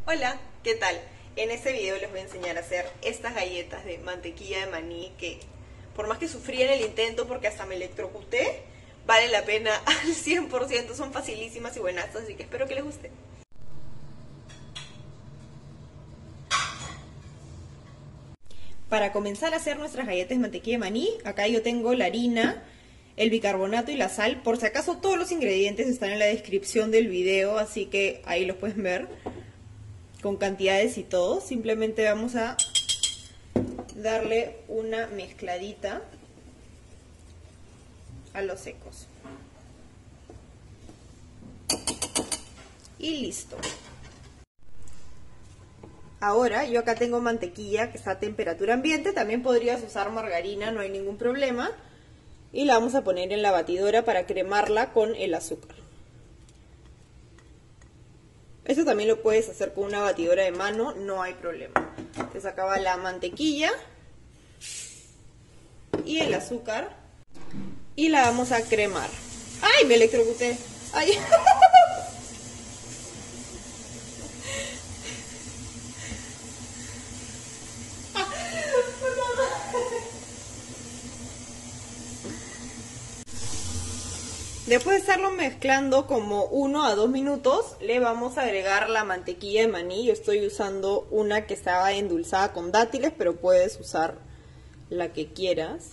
Hola, ¿qué tal? En este video les voy a enseñar a hacer estas galletas de mantequilla de maní que, por más que sufrí en el intento porque hasta me electrocuté, vale la pena al 100%, son facilísimas y buenas, así que espero que les guste. Para comenzar a hacer nuestras galletas de mantequilla de maní, acá yo tengo la harina, el bicarbonato y la sal. Por si acaso todos los ingredientes están en la descripción del video, así que ahí los pueden ver con cantidades y todo. Simplemente vamos a darle una mezcladita a los secos. Y listo. Ahora yo acá tengo mantequilla que está a temperatura ambiente, también podrías usar margarina, no hay ningún problema. Y la vamos a poner en la batidora para cremarla con el azúcar. Esto también lo puedes hacer con una batidora de mano, no hay problema. Te sacaba la mantequilla y el azúcar y la vamos a cremar. ¡Ay! Me electrocuté. ¡Ay! Después de estarlo mezclando como 1 a 2 minutos, le vamos a agregar la mantequilla de maní. Yo estoy usando una que estaba endulzada con dátiles, pero puedes usar la que quieras.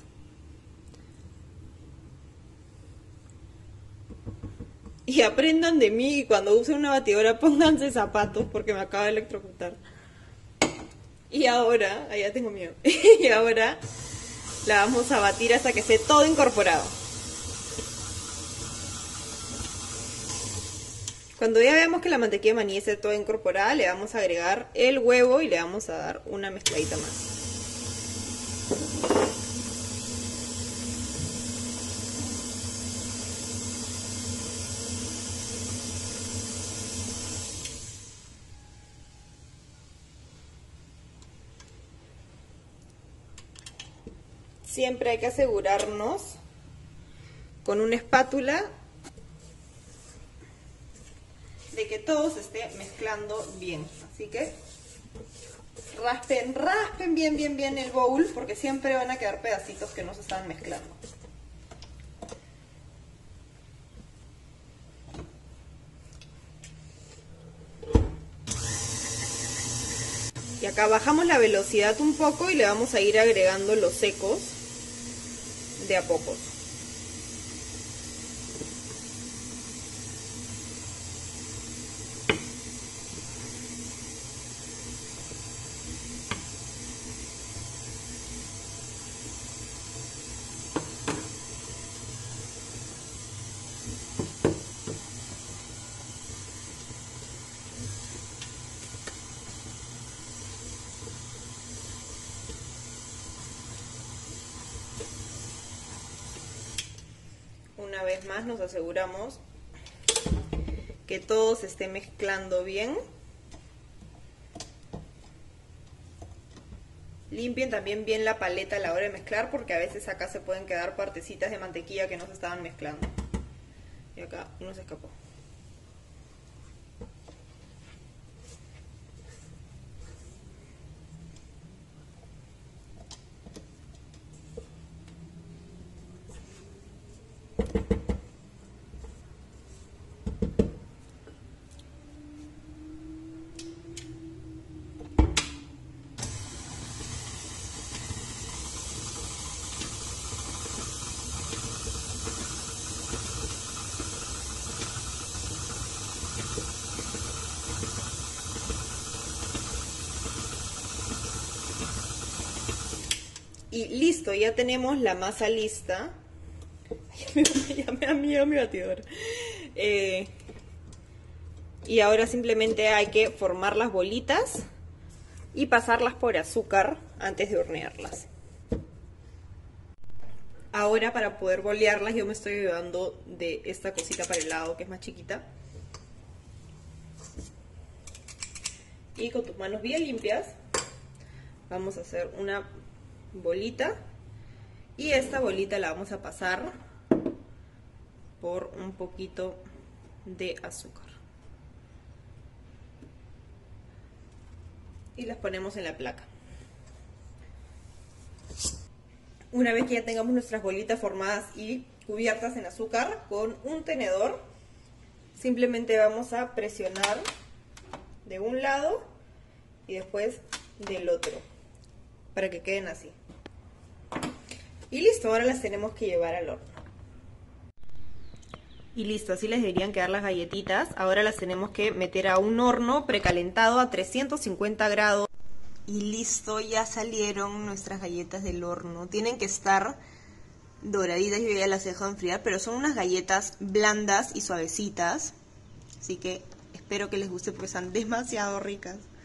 Y aprendan de mí, cuando usen una batidora pónganse zapatos porque me acaba de electrocutar. Y ahora, ya tengo miedo, y ahora la vamos a batir hasta que esté todo incorporado. Cuando ya veamos que la mantequilla de maní esté toda incorporada, le vamos a agregar el huevo y le vamos a dar una mezcladita más. Siempre hay que asegurarnos con una espátula de que todo se esté mezclando bien. Así que raspen bien el bowl, porque siempre van a quedar pedacitos que no se están mezclando. Y acá bajamos la velocidad un poco y le vamos a ir agregando los secos de a pocos. Una vez más nos aseguramos que todo se esté mezclando bien. Limpien también bien la paleta a la hora de mezclar, porque a veces acá se pueden quedar partecitas de mantequilla que no se estaban mezclando. Y acá uno se escapó. Y listo, ya tenemos la masa lista. Ya me da miedo mi batidora. Y ahora simplemente hay que formar las bolitas y pasarlas por azúcar antes de hornearlas. Ahora, para poder bolearlas, yo me estoy ayudando de esta cosita para el lado que es más chiquita. Y con tus manos bien limpias vamos a hacer una bolita, y esta bolita la vamos a pasar por un poquito de azúcar. y las ponemos en la placa. Una vez que ya tengamos nuestras bolitas formadas y cubiertas en azúcar, con un tenedor simplemente vamos a presionar de un lado y después del otro para que queden así. Y listo, ahora las tenemos que llevar al horno. Y listo, así les deberían quedar las galletitas. Ahora las tenemos que meter a un horno precalentado a 350 grados. Y listo, ya salieron nuestras galletas del horno. Tienen que estar doraditas, yo ya las he dejado enfriar, pero son unas galletas blandas y suavecitas. Así que espero que les guste porque están demasiado ricas.